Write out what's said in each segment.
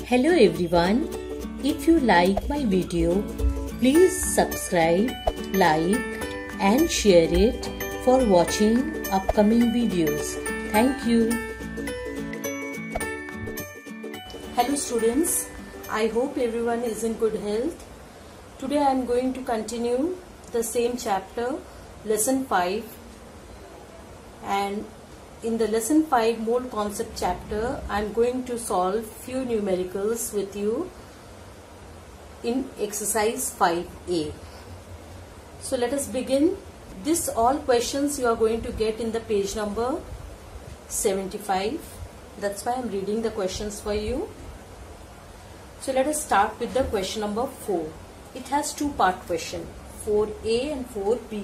Hello everyone. If you like my video, please subscribe, like and share it for watching upcoming videos. Thank you. Hello students. I hope everyone is in good health. Today I am going to continue the same chapter, lesson 5, and in the lesson 5 mole concept chapter, I am going to solve few numericals with you in exercise 5A. So let us begin. This all questions you are going to get in the page number 75. That's why I am reading the questions for you. So let us start with the question number 4. It has two-part question, 4A and 4B.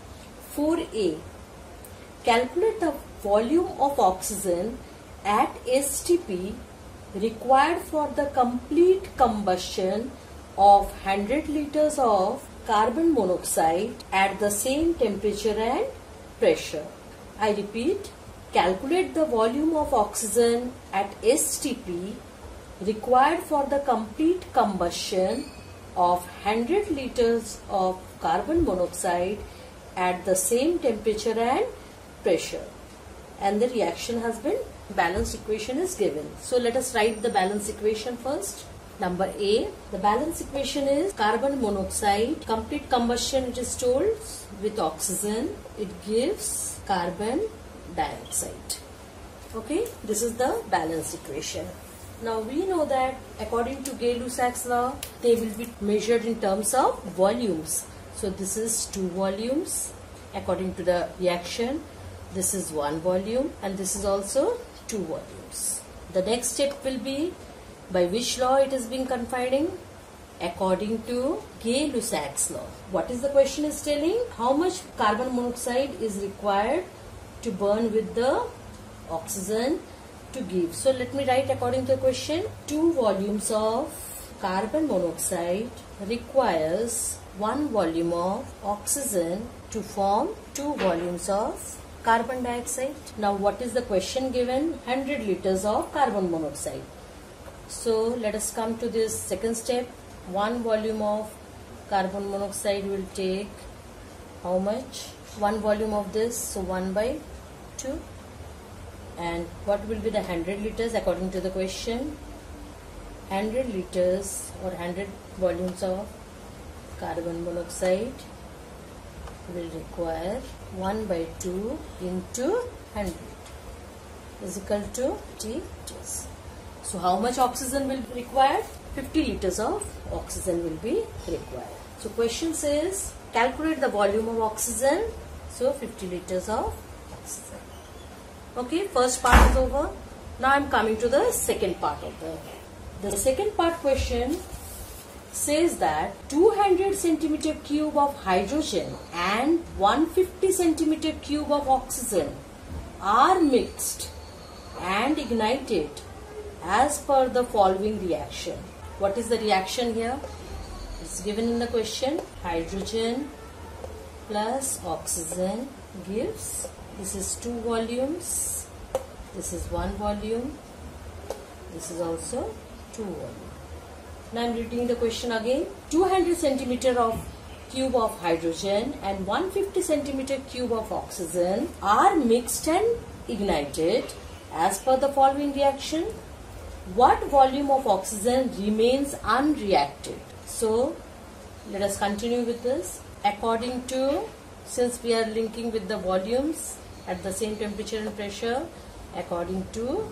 4A. Calculate the volume of oxygen at STP required for the complete combustion of 100 liters of carbon monoxide at the same temperature and pressure. I repeat, calculate the volume of oxygen at STP required for the complete combustion of 100 liters of carbon monoxide at the same temperature and pressure. And the reaction has been, balanced equation is given. So let us write the balanced equation first. Number A, the balanced equation is carbon monoxide, complete combustion it is told with oxygen, it gives carbon dioxide. Okay, this is the balanced equation. Now we know that according to Gay-Lussac's law, they will be measured in terms of volumes. So this is 2 volumes according to the reaction. This is 1 volume and this is also 2 volumes. The next step will be by which law it is being confining? According to Gay-Lussac's law. What is the question is telling? How much carbon monoxide is required to burn with the oxygen to give? So let me write according to the question. 2 volumes of carbon monoxide requires 1 volume of oxygen to form 2 volumes of carbon dioxide. Now what is the question given? 100 liters of carbon monoxide. So let us come to this second step. 1 volume of carbon monoxide will take how much? 1 volume of this, so 1 by 2. And what will be the 100 liters according to the question? 100 liters or 100 volumes of carbon monoxide will require 1 by 2 into 100 is equal to 50 liters. So how much oxygen will be required? 50 liters of oxygen will be required. So question says calculate the volume of oxygen. So 50 liters of oxygen. Okay, first part is over. Now I am coming to the second part of the second part question says that 200 centimeter cube of hydrogen and 150 centimeter cube of oxygen are mixed and ignited as per the following reaction. What is the reaction here? It's given in the question. Hydrogen plus oxygen gives, this is 2 volumes, this is 1 volume, this is also 2 volumes. Now I am reading the question again. 200 centimeter of cube of hydrogen and 150 centimeter cube of oxygen are mixed and ignited as per the following reaction. What volume of oxygen remains unreacted? So let us continue with this. According to, since we are linking with the volumes at the same temperature and pressure, according to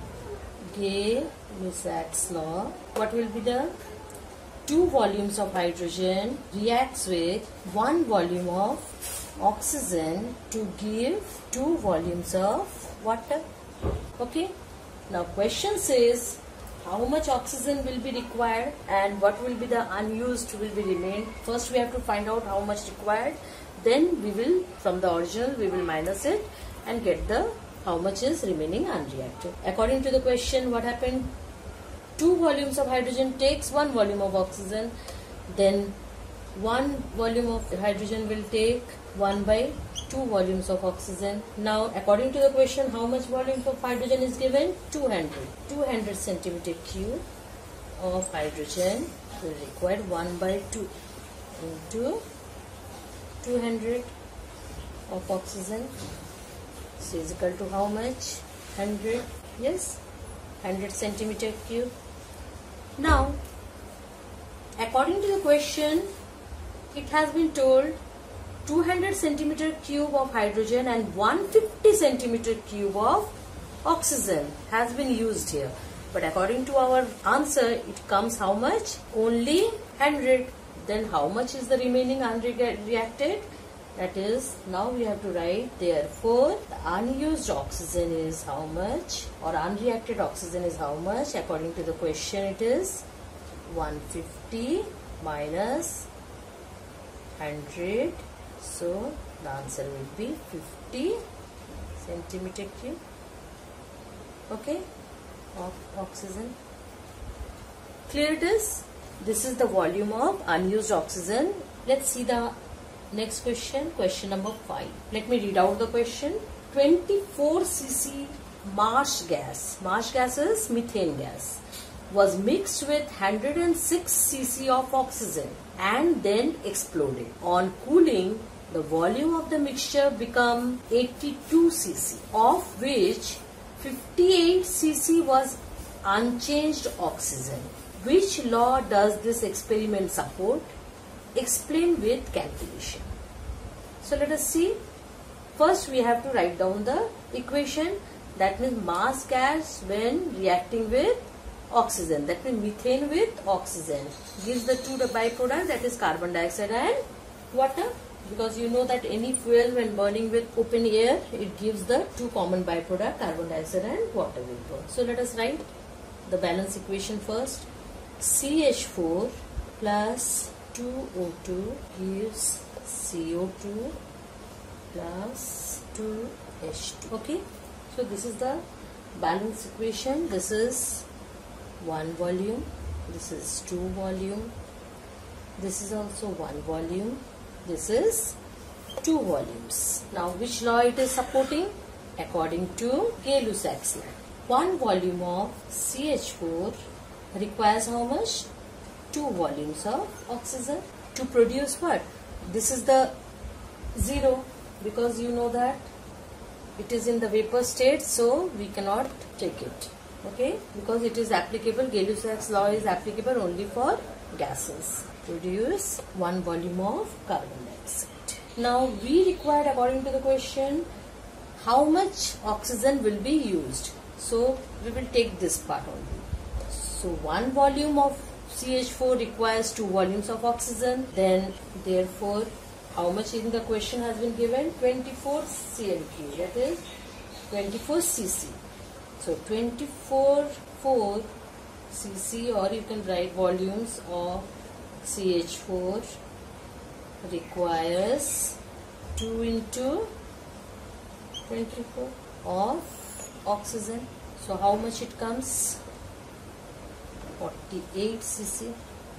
Gay-Lussac's law, what will be the 2 volumes of hydrogen reacts with 1 volume of oxygen to give 2 volumes of water. Okay. Now question says how much oxygen will be required and what will be the unused will be remained. First we have to find out how much required. Then we will, from the original, we will minus it and get the how much is remaining unreacted. According to the question, what happened? 2 volumes of hydrogen takes 1 volume of oxygen. Then 1 volume of hydrogen will take 1 by 2 volumes of oxygen. Now according to the question, how much volume of hydrogen is given? 200 centimeter cube of hydrogen will require 1 by 2 into 200 of oxygen. So is equal to how much? 100. Yes, 100 centimeter cube. Now, according to the question, it has been told 200 centimeter cube of hydrogen and 150 centimeter cube of oxygen has been used here. But according to our answer, it comes how much? Only 100. Then how much is the remaining unreacted? That is, now we have to write, therefore, the unused oxygen is how much, or unreacted oxygen is how much? According to the question, it is 150 minus 100. So the answer will be 50 centimeter cube, okay, of oxygen. Clear it is? This is the volume of unused oxygen. Let's see the next question, question number 5. Let me read out the question. 24 cc marsh gas is methane gas, was mixed with 106 cc of oxygen and then exploded. On cooling, the volume of the mixture become 82 cc, of which 58 cc was unchanged oxygen. Which law does this experiment support? Explain with calculation. So let us see. First we have to write down the equation. That means mass gas when reacting with oxygen. That means methane with oxygen gives the two byproduct, that is carbon dioxide and water. Because you know that any fuel when burning with open air, it gives the two common byproduct, carbon dioxide and water vapor. So let us write the balance equation first. CH4 plus 2O2 gives CO2 plus 2H2. Okay, so this is the balance equation. This is one volume, this is two volume, this is also one volume, this is two volumes. Now which law it is supporting? According to Gay-Lussac's law. One volume of CH4 requires how much? Two volumes of oxygen to produce what? This is the 0, because you know that it is in the vapor state, so we cannot take it. Okay, because it is applicable, Gay-Lussac's law is applicable only for gases. Produce one volume of carbon dioxide. Now we required, according to the question, how much oxygen will be used. So we will take this part only. So one volume of CH4 requires two volumes of oxygen. Then therefore, how much in the question has been given? 24 cm3, that is 24 cc. So 24 cc, or you can write volumes of CH4 requires 2 into 24 of oxygen. So how much it comes? 48 cc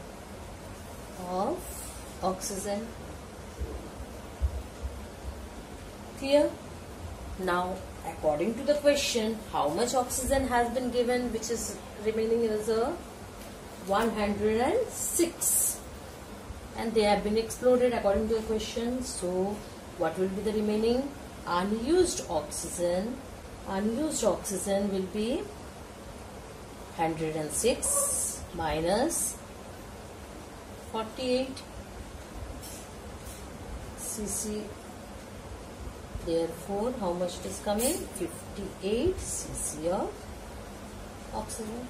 of oxygen. Clear? Now according to the question, how much oxygen has been given, which is remaining as a 106, and they have been exploded according to the question. So what will be the remaining? Unused oxygen. Unused oxygen will be 106 minus 48 cc. Therefore, how much it is coming? 58 cc of oxygen.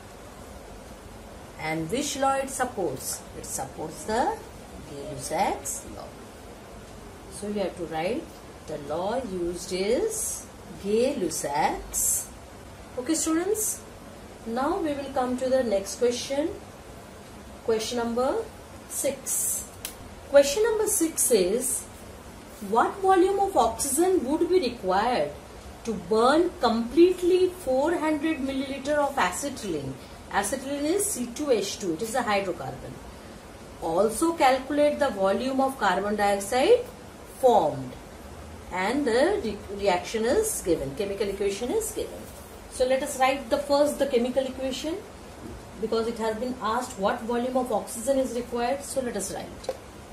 And which law it supports? It supports the Gay-Lussac's law. So you have to write the law used is Gay-Lussac's. Okay, students. Now we will come to the next question. Question number 6. Question number 6 is, what volume of oxygen would be required to burn completely 400 milliliter of acetylene? Acetylene is C2H2. It is a hydrocarbon. Also calculate the volume of carbon dioxide formed, and the reaction is given. Chemical equation is given. So let us write the chemical equation. because it has been asked what volume of oxygen is required. So let us write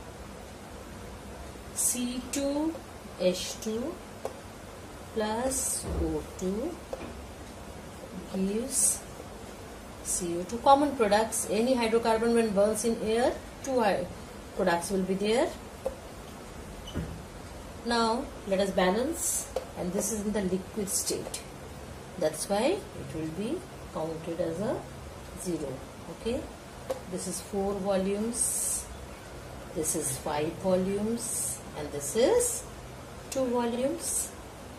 C2H2 plus O2 gives CO2. Common products, any hydrocarbon when burns in air, two products will be there. Now let us balance, and this is in the liquid state, that's why it will be counted as a 0. Okay, this is 4 volumes, this is 5 volumes, and this is 2 volumes.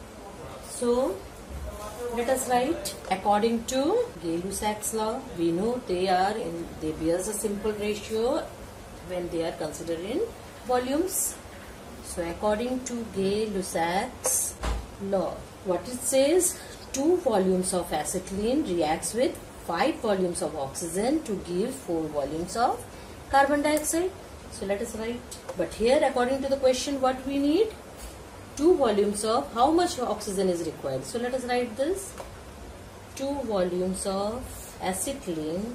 So let us write according to Gay-Lussac's law. We know they bears a simple ratio when they are considered in volumes. So according to Gay-Lussac's law, what it says, 2 volumes of acetylene reacts with 5 volumes of oxygen to give 4 volumes of carbon dioxide. So let us write. But here according to the question, what we need? 2 volumes of how much oxygen is required. So let us write this. 2 volumes of acetylene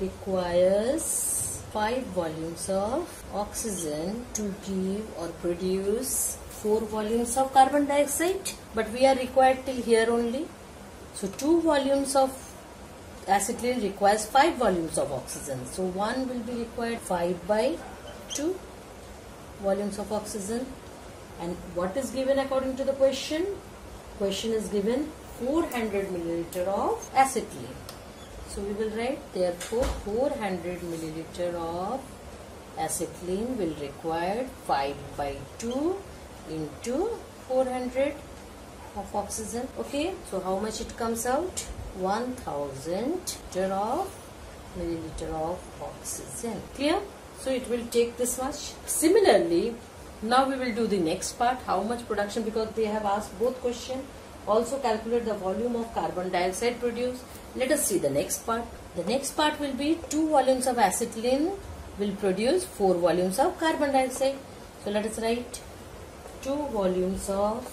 requires 5 volumes of oxygen to give or produce 4 volumes of carbon dioxide. But we are required till here only. So 2 volumes of acetylene requires 5 volumes of oxygen. So 1 will be required, 5 by 2 volumes of oxygen. And what is given according to the question? Question is given 400 milliliter of acetylene. So we will write, therefore 400 milliliter of acetylene will require 5 by 2 into 400 of oxygen. Okay, so how much it comes out? 1000 milliliter of oxygen. Clear? So it will take this much. Similarly, now we will do the next part, how much production, because they have asked both questions. Also calculate the volume of carbon dioxide produced. Let us see the next part. The next part will be 2 volumes of acetylene will produce 4 volumes of carbon dioxide. So let us write 2 volumes of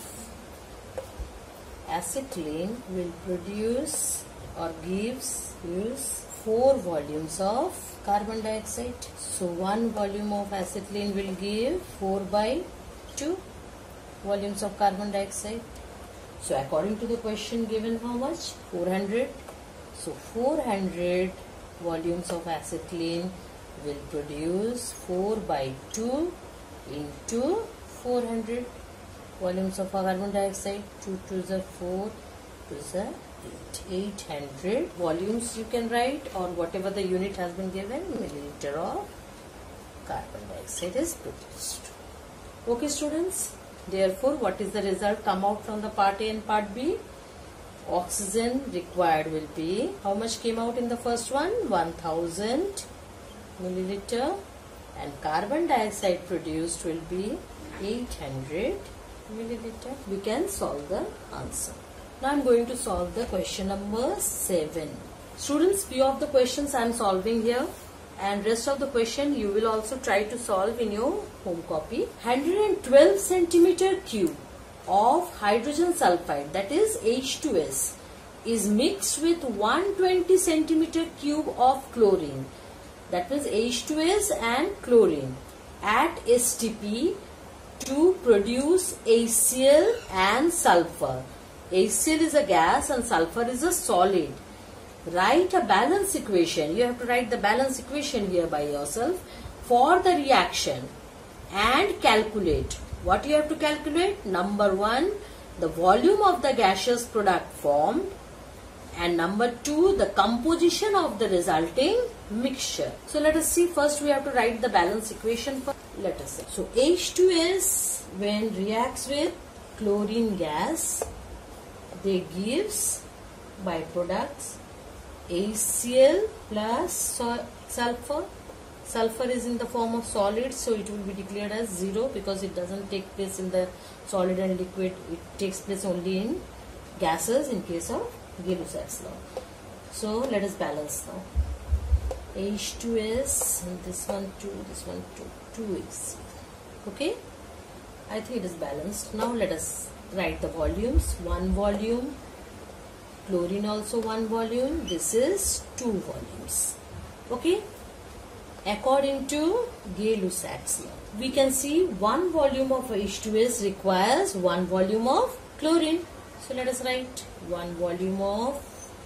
acetylene will produce or gives 4 volumes of carbon dioxide. So 1 volume of acetylene will give 4 by 2 volumes of carbon dioxide. So according to the question given, how much? 400. So 400 volumes of acetylene will produce 4 by 2 into 400 volumes of carbon dioxide. 2 to the 4 to the 800 volumes you can write, or whatever the unit has been given, milliliter of carbon dioxide is produced. Okay students, therefore what is the result come out from the part A and part B? Oxygen required will be, how much came out in the first one? 1000 milliliter, and carbon dioxide produced will be 800 milliliter. We can solve the answer. Now I am going to solve the question number 7. Students, few of the questions I am solving here, and rest of the question you will also try to solve in your home copy. 112 centimeter cube of hydrogen sulfide, that is H2S, is mixed with 120 centimeter cube of chlorine, that means H2S and chlorine, at STP to produce HCl and sulfur. HCl is a gas and sulfur is a solid. Write a balance equation. You have to write the balance equation here by yourself for the reaction and calculate. What you have to calculate? Number 1, the volume of the gaseous product formed, and number 2, the composition of the resulting mixture. So let us see. First we have to write the balance equation. Let us see. So H2S when reacts with chlorine gas, they gives byproducts HCl plus sulfur. Sulfur is in the form of solid, so it will be declared as 0 because it doesn't take place in the solid and liquid. It takes place only in gases in case of Gay-Lussac's law. So let us balance now. H2S and this one 2, this one 2, 2 HCl. Okay, I think it is balanced. Now let us write the volumes. 1 volume, chlorine also 1 volume. This is 2 volumes. Okay. According to Gay-Lussac's law, we can see 1 volume of H2S requires 1 volume of chlorine. So let us write 1 volume of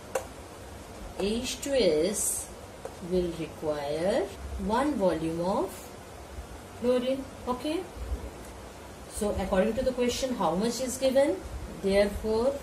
H2S will require 1 volume of chlorine. Okay. So according to the question, how much is given? Therefore,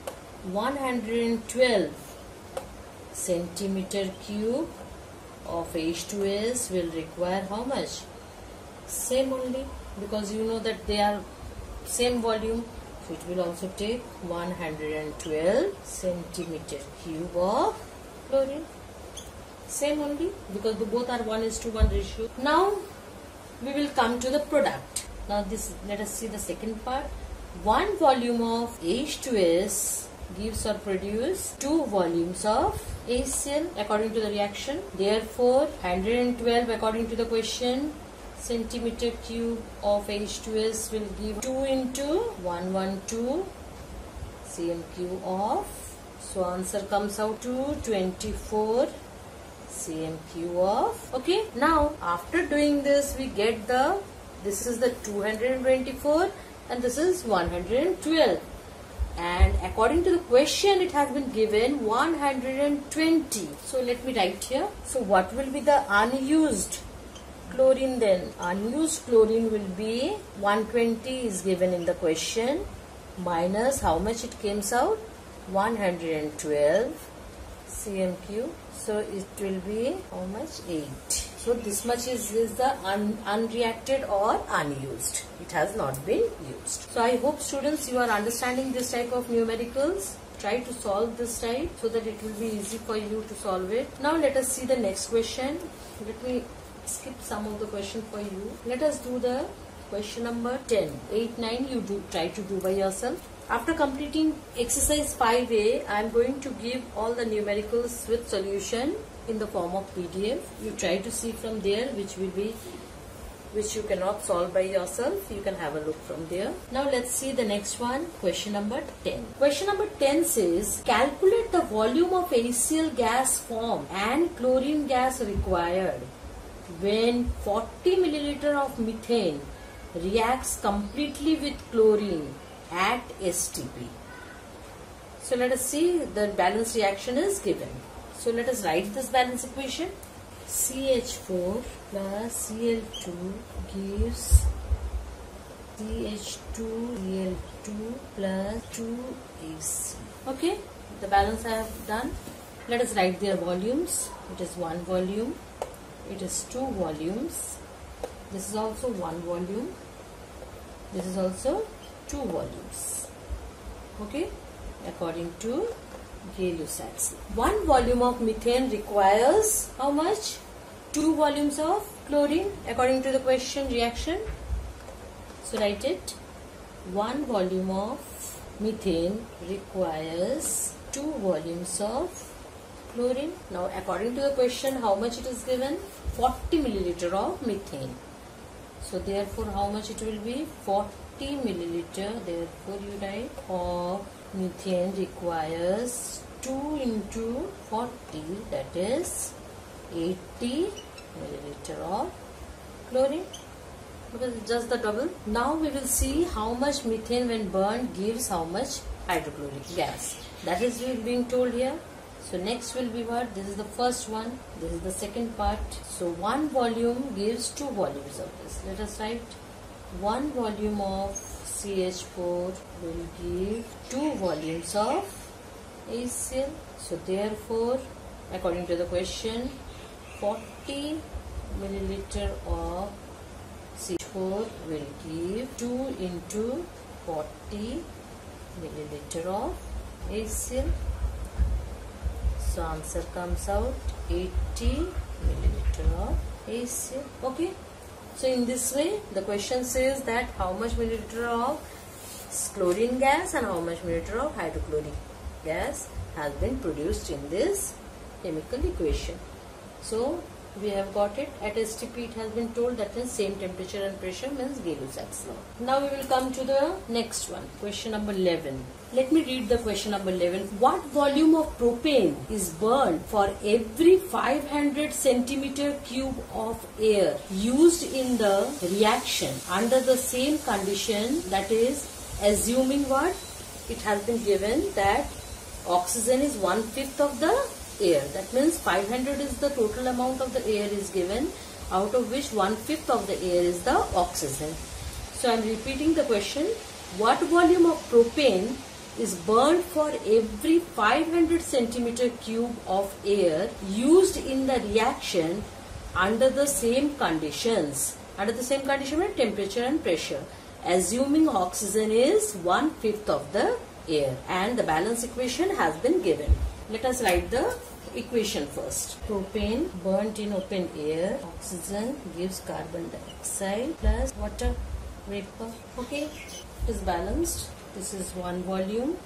112 centimeter cube of H2S will require how much? Same only, because you know that they are same volume. So it will also take 112 centimeter cube of chlorine. Same only, because the both are 1:1 ratio. Now we will come to the product. Now this, let us see the second part. 1 volume of H2S gives or produce 2 volumes of HCl according to the reaction. Therefore, 112 according to the question centimeter cube of H2S will give 2 into 112 cm³ of. So answer comes out to 24 cm³ of. Okay. Now after doing this, we get this is the 224 and this is 112. And according to the question, it has been given 120. So let me write here. So what will be the unused chlorine then? Unused chlorine will be 120 is given in the question, minus how much it comes out? 112 cm³. So it will be how much? 8. So this much is the unreacted or unused. It has not been used. So I hope students you are understanding this type of numericals. Try to solve this type so that it will be easy for you to solve it. Now let us see the next question. Let me skip some of the question for you. Let us do the question number 10. 8, 9 you try to do by yourself. After completing exercise 5A, I am going to give all the numericals with solution in the form of PDF. You try to see from there which you cannot solve by yourself. You can have a look from there. Now let's see the next one, question number 10. Question number 10 says, calculate the volume of HCl gas formed and chlorine gas required when 40 milliliter of methane reacts completely with chlorine at STP. So let us see, the balance reaction is given. So let us write this balance equation. CH4 plus Cl2 gives CH2Cl2 plus 2AC. Okay, the balance I have done. Let us write their volumes. It is 1 volume. It is 2 volumes. This is also 1 volume. This is also 2 volumes. Okay, according to Gay-Lussac's. 1 volume of methane requires how much? 2 volumes of chlorine according to the question reaction. So write it. 1 volume of methane requires 2 volumes of chlorine. Now according to the question, how much it is given? 40 milliliter of methane. So therefore how much it will be? 40 milliliter. Therefore you write of methane requires 2 into 40, that is 80 milliliter of chlorine, because it's just the double. Now we will see how much methane when burned gives how much hydrochloric gas. That is being told here. So next will be what? This is the first one. This is the second part. So 1 volume gives 2 volumes of this. Let us write 1 volume of CH4 will give 2 volumes of HCl. So therefore, according to the question, 40 milliliter of CH4 will give 2 into 40 milliliter of HCl. So answer comes out 80 milliliter of HCl. Okay. So in this way, the question says that how much milliliter of chlorine gas and how much milliliter of hydrochloric gas has been produced in this chemical equation. So We have got it. At STP it has been told, that means same temperature and pressure means Gay-Lussac's law. Now we will come to the next one. Question number 11. Let me read the question number 11. What volume of propane is burned for every 500 centimeter cube of air used in the reaction under the same condition, that is assuming what? It has been given that oxygen is 1/5 of the air. That means 500 is the total amount of the air is given, out of which 1/5 of the air is the oxygen. So I am repeating the question. What volume of propane is burned for every 500 centimeter cube of air used in the reaction under the same conditions? Under the same condition with temperature and pressure, assuming oxygen is 1/5 of the air, and the balance equation has been given. Let us write the equation first. Propane burnt in open air, oxygen gives carbon dioxide plus water vapor. Okay, it is balanced. This is 1 volume,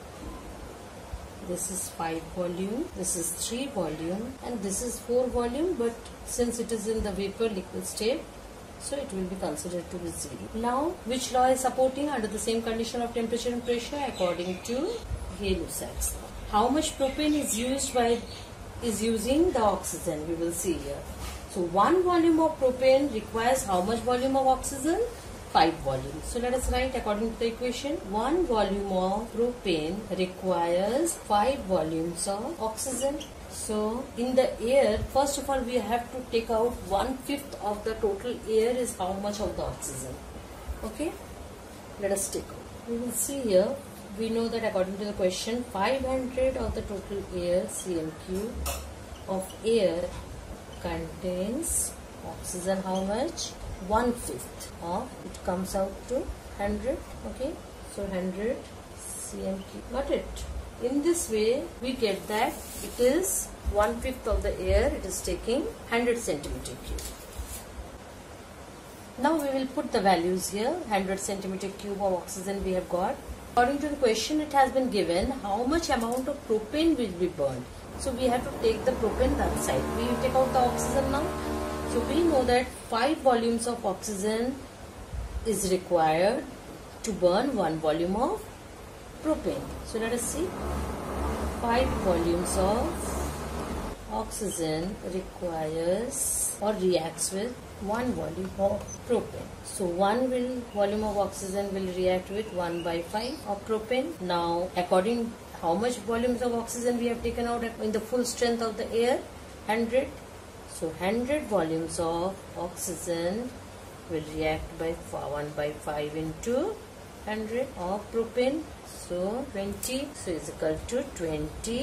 this is 5 volume, this is 3 volume, and this is 4 volume, but since it is in the vapor liquid state, so it will be considered to be 0. Now, which law is supporting under the same condition of temperature and pressure? According to Gay-Lussac's law. How much propane is using the oxygen? We will see here. So 1 volume of propane requires how much volume of oxygen? 5 volumes. So let us write according to the equation. 1 volume of propane requires 5 volumes of oxygen. So in the air, first of all we have to take out 1/5 of the total air is how much of the oxygen. Okay, let us take out. We will see here. We know that according to the question, 500 of the total air, cm³ of air, contains oxygen how much? 1/5 of, it comes out to 100. Okay, so 100 cm³. Got it? In this way we get that it is 1/5 of the air, it is taking 100 centimeter cube. Now we will put the values here. 100 centimeter cube of oxygen we have got. According to the question, it has been given how much amount of propane will be burned. So we have to take the propane that side. We take out the oxygen now. So we know that 5 volumes of oxygen is required to burn 1 volume of propane. So let us see. 5 volumes of oxygen requires or reacts with 1 volume of propane. So 1 volume of oxygen will react with 1/5 of propane. Now according how much volumes of oxygen we have taken out in the full strength of the air? 100. So 100 volumes of oxygen will react by 1/5 into 100 of propane. So 20. So is equal to 20.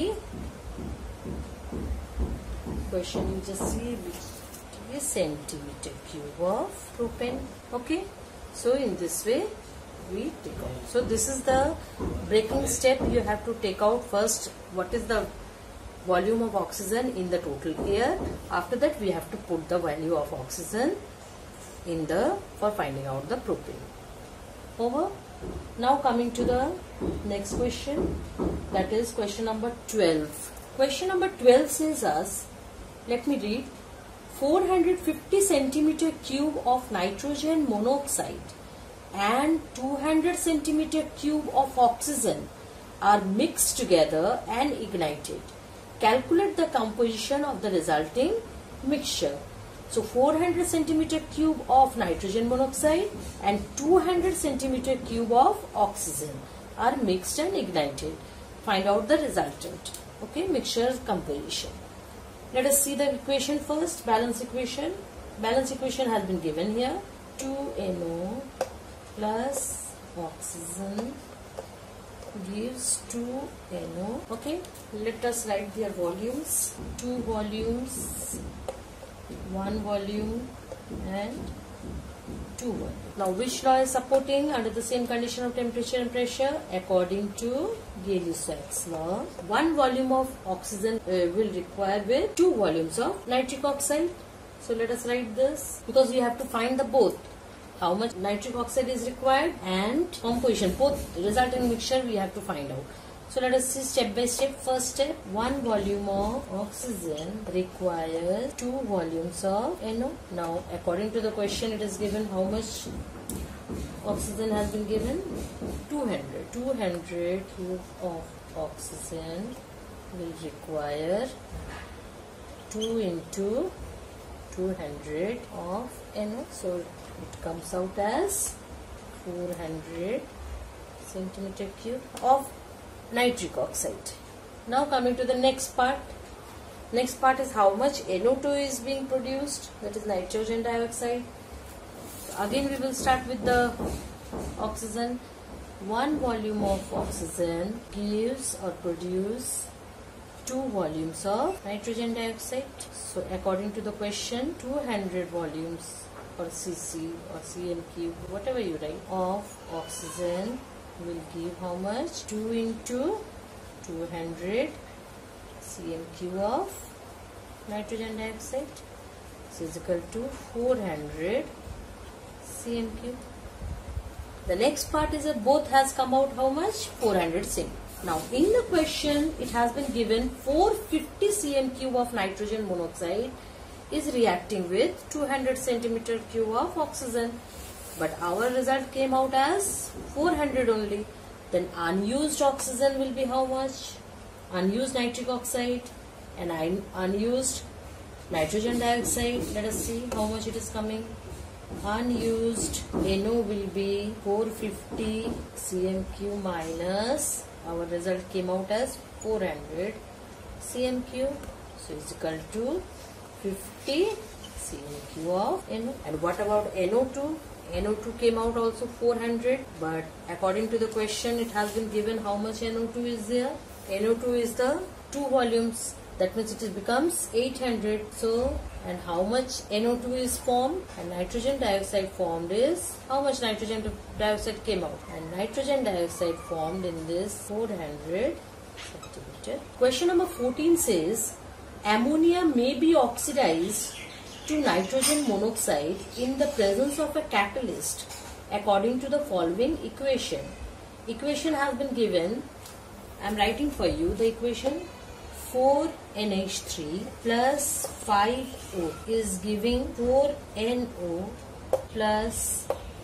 Question you just see is centimeter cube of propane. Okay, so in this way we take out. So this is the breaking step. You have to take out first what is the volume of oxygen in the total air. After that we have to put the value of oxygen in the for finding out the propane. Over. Now coming to the next question, that is question number 12. Question number 12 says us, let me read. 450 centimeter cube of nitrogen monoxide and 200 centimeter cube of oxygen are mixed together and ignited. Calculate the composition of the resulting mixture. So 400 centimeter cube of nitrogen monoxide and 200 centimeter cube of oxygen are mixed and ignited. Find out the resultant. Okay, mixture composition. Let us see the equation first. Balance equation. Balance equation has been given here. 2NO plus oxygen gives 2NO. Okay, let us write their volumes. 2 volumes, 1 volume and 2 volume. Now which law is supporting under the same condition of temperature and pressure? According to Gay-Lussac's law, 1 volume of oxygen will require with 2 volumes of nitric oxide. So let us write this, because we have to find the both. How much nitric oxide is required and composition, both resultant mixture we have to find out. So let us see step by step. First step, 1 volume of oxygen requires 2 volumes of NO. Now according to the question, it is given how much oxygen has been given? 200. 200 cube of oxygen will require 2 into 200 of NO. So it comes out as 400 centimeter cube of nitric oxide. Now coming to the next part. Next part is how much NO2 is being produced, that is nitrogen dioxide. So again we will start with the oxygen. 1 volume of oxygen gives or produce 2 volumes of nitrogen dioxide. So according to the question, 200 volumes or cc or cm cube, whatever you write, of oxygen will give how much? 2 into 200 cm cube of nitrogen dioxide, so is equal to 400 cm cube. The next part is that both has come out how much? 400 cm. Now in the question it has been given 450 cm cube of nitrogen monoxide is reacting with 200 centimeter cube of oxygen, but our result came out as 400 only. Then unused oxygen will be how much? Unused nitric oxide and unused nitrogen dioxide. Let us see how much it is coming. Unused NO will be 450 cm cube minus, our result came out as 400 cm cube, so it's equal to 50 cm cube of NO. And what about NO2? NO2 came out also 400, but according to the question it has been given how much NO2 is there. NO2 is the 2 volumes, that means it becomes 800. So, and how much NO2 is formed and nitrogen dioxide formed is, how much nitrogen dioxide came out, and nitrogen dioxide formed in this 400 centimeter. Question number 14 says ammonia may be oxidized to nitrogen monoxide in the presence of a catalyst according to the following equation. Equation has been given. I am writing for you the equation. 4NH3 plus 5O is giving 4NO plus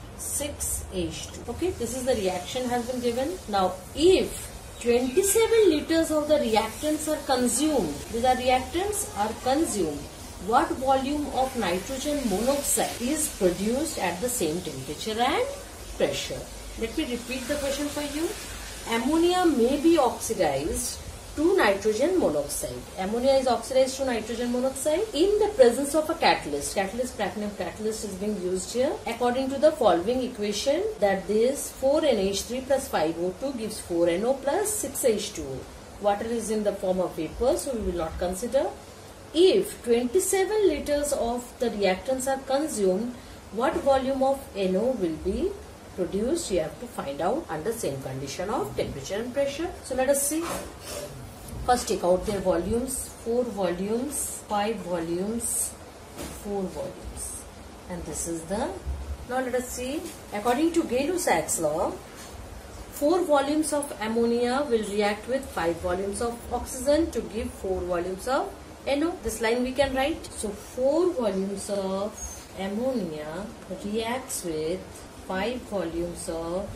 6H2. Okay, this is the reaction has been given. Now if 27 liters of the reactants are consumed, these are reactants are consumed, what volume of nitrogen monoxide is produced at the same temperature and pressure? Let me repeat the question for you. Ammonia may be oxidized to nitrogen monoxide. Ammonia is oxidized to nitrogen monoxide in the presence of a catalyst. Platinum catalyst is being used here. According to the following equation, that this 4NH3 plus 5O2 gives 4NO plus 6H2O. Water is in the form of vapor, so we will not consider. If 27 liters of the reactants are consumed, what volume of NO will be produced? You have to find out under same condition of temperature and pressure. So let us see. First take out their volumes. 4 volumes, 5 volumes, 4 volumes. And this is the... Now let us see. According to Gay-Lussac's law, 4 volumes of ammonia will react with 5 volumes of oxygen to give 4 volumes of NO. This line we can write. So 4 volumes of ammonia reacts with 5 volumes of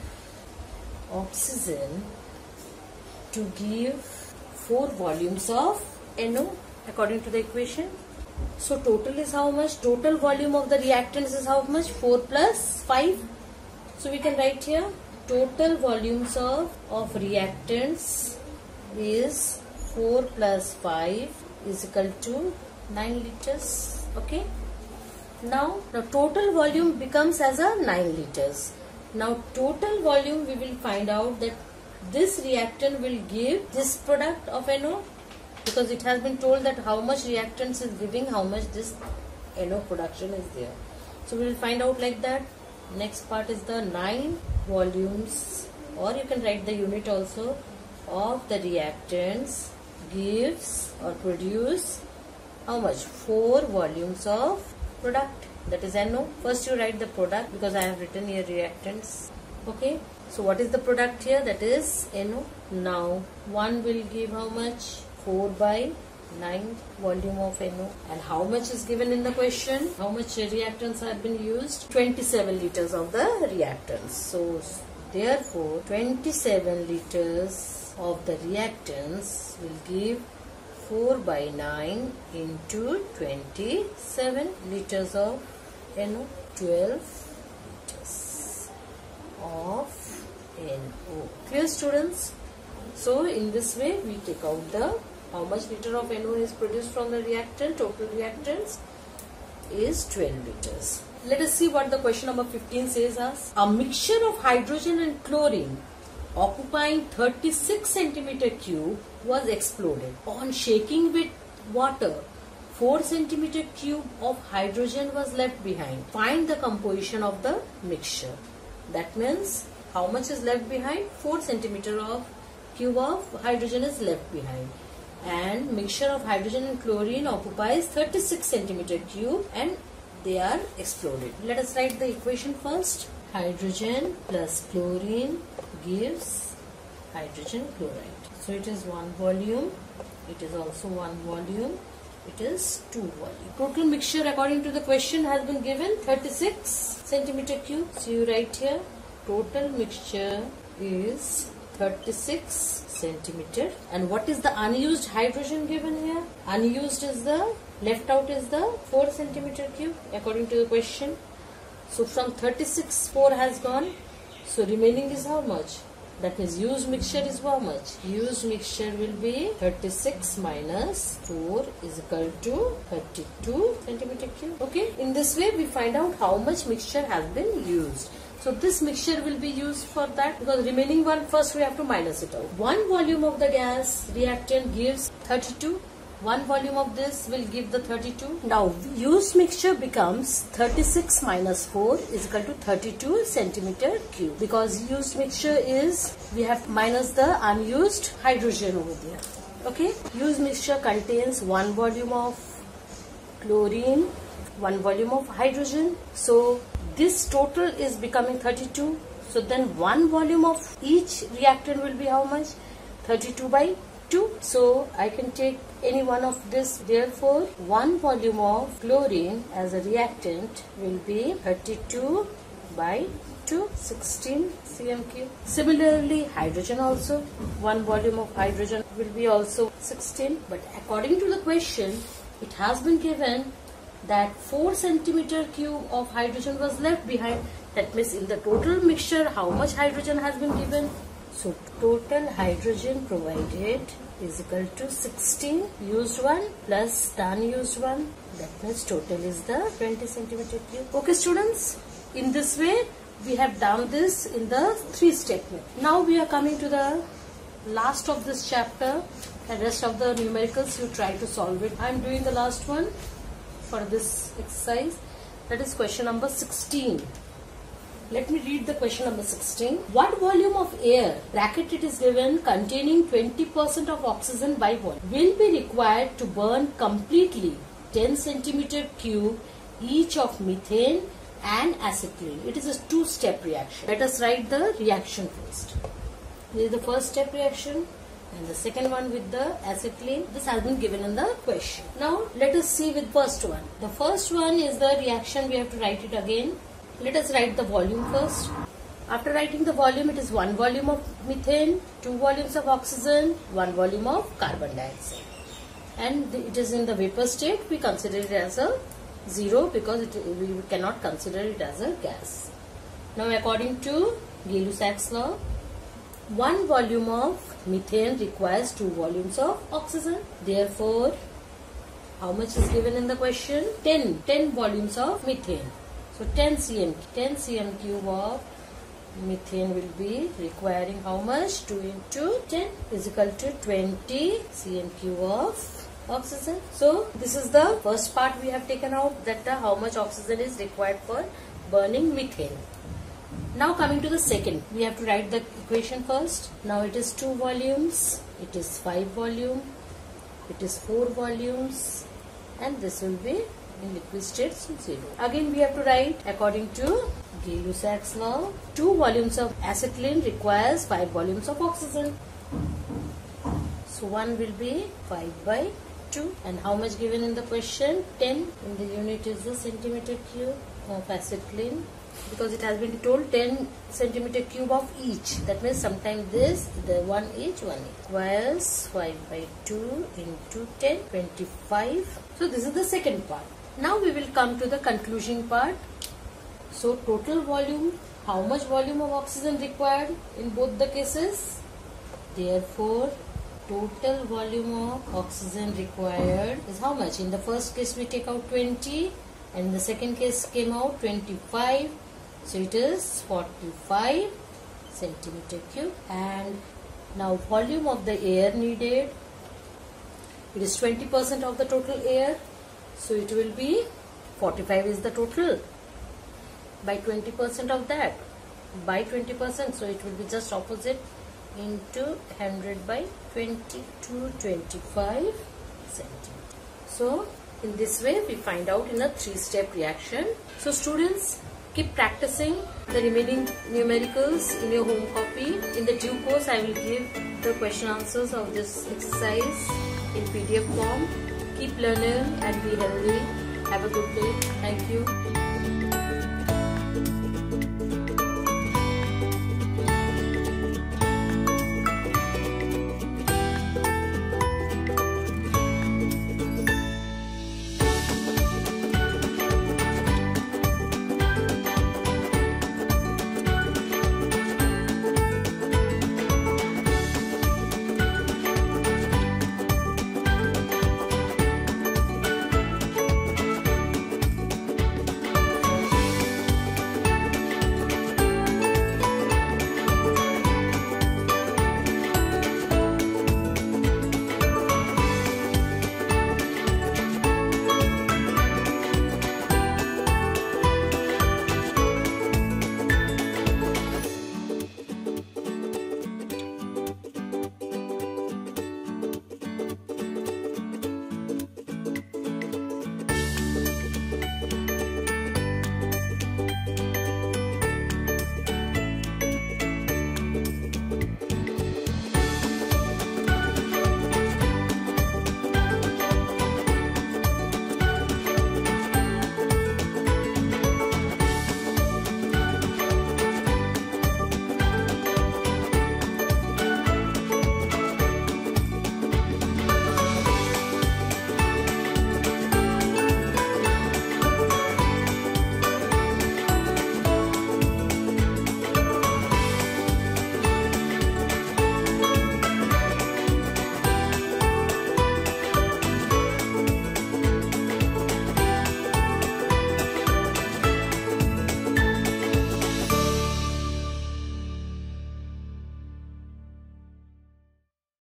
oxygen to give 4 volumes of NO according to the equation. So total is how much? Total volume of the reactants is how much? 4 plus 5. So we can write here total volumes of reactants is 4 plus 5 is equal to 9 liters. Okay. Now the total volume becomes as a 9 liters. Now total volume we will find out that this reactant will give this product of NO, because it has been told that how much reactants is giving, how much this NO production is there. So we will find out like that. Next part is the 9 volumes, or you can write the unit also, of the reactants gives or produce how much? 4 volumes of product, that is NO. First you write the product, because I have written here reactants. Okay. So what is the product here? That is NO. Now 1 will give how much? 4/9 volume of NO. And how much is given in the question? How much reactants have been used? 27 liters of the reactants. So therefore 27 liters of the reactants will give 4/9 into 27 liters of NO. 12 liters of NO. Clear, students? So in this way we take out the how much liter of NO is produced from the reactant. Total reactants is 12 liters. Let us see what the question number 15 says us. A mixture of hydrogen and chlorine occupying 36 centimeter cube was exploded. On shaking with water, 4 centimeter cube of hydrogen was left behind. Find the composition of the mixture. That means how much is left behind? 4 centimeter of cube of hydrogen is left behind. And mixture of hydrogen and chlorine occupies 36 centimeter cube and they are exploded. Let us write the equation first. Hydrogen plus chlorine gives hydrogen chloride. So it is 1 volume. It is also 1 volume. It is 2 volume. Total mixture according to the question has been given 36 centimeter cube. So you write here total mixture is 36 centimeter. And what is the unused hydrogen given here? Unused is the, left out is the 4 centimeter cube according to the question. So from 36, 4 has gone. So remaining is how much? That means used mixture is how much? Used mixture will be 36 minus 4 is equal to 32 centimeter cube. Okay. In this way we find out how much mixture has been used. So this mixture will be used for that because remaining one first we have to minus it out. 1 volume of the gas reactant gives 32. 1 volume of this will give the 32. Now used mixture becomes 36 minus 4 is equal to 32 centimeter cube. Because used mixture is, we have minus the unused hydrogen over there. Okay. Used mixture contains 1 volume of chlorine, 1 volume of hydrogen. So this total is becoming 32. So then 1 volume of each reactant will be how much? 32/2. So I can take any one of this. Therefore 1 volume of chlorine as a reactant will be 32/2, 16 cm cube. Similarly hydrogen also, 1 volume of hydrogen will be also 16. But according to the question it has been given that 4 centimeter cube of hydrogen was left behind. That means in the total mixture how much hydrogen has been given? So total hydrogen provided is equal to 16 used one plus unused one. That means total is the 20 centimeter cube. Okay students, in this way we have done this in the 3-step method. Now we are coming to the last of this chapter and rest of the numericals you try to solve it. I am doing the last one for this exercise, that is question number 16. Let me read the question number 16. What volume of air, bracket it is given, containing 20% of oxygen by volume will be required to burn completely 10 centimeter cube each of methane and acetylene? It is a 2-step reaction. Let us write the reaction first. This is the first step reaction and the second one with the acetylene. This has been given in the question. Now let us see with first one. The first one is the reaction. We have to write it again. Let us write the volume first. After writing the volume, it is 1 volume of methane, 2 volumes of oxygen, 1 volume of carbon dioxide. And it is in the vapor state. We consider it as a 0 because we cannot consider it as a gas. Now according to Gay-Lussac's law, 1 volume of methane requires 2 volumes of oxygen. Therefore, how much is given in the question? 10 volumes of methane. So 10 cm cube of methane will be requiring how much? 2 into 10 is equal to 20 cm cube of oxygen. So this is the first part we have taken out, that how much oxygen is required for burning methane. Now coming to the second, we have to write the equation first. Now it is 2 volumes, it is 5 volume, it is 4 volumes, and this will be in liquid state, so 0. Again we have to write according to Gay-Lussac's law. 2 volumes of acetylene requires 5 volumes of oxygen. So 1 will be 5 by 2. And how much given in the question? 10. And the unit is the centimeter cube of acetylene. Because it has been told 10 centimeter cube of each. That means sometimes this, the 1 each, 1 each. Requires 5 by 2 into 10, 25. So this is the second part. Now we will come to the conclusion part. So total volume, how much volume of oxygen required in both the cases? Therefore, total volume of oxygen required is how much? In the first case we take out 20 and in the second case came out 25. So it is 45 centimeter cube. And now volume of the air needed, it is 20% of the total air. So it will be 45 is the total. By 20% of that, by 20%, so it will be just opposite into 100 by 20 to 25 centimeter. So in this way we find out in a 3-step reaction. So students, keep practicing the remaining numericals in your home copy. In the due course I will give the question answers of this exercise in PDF form. Keep learning and be healthy. Have a good day. Thank you.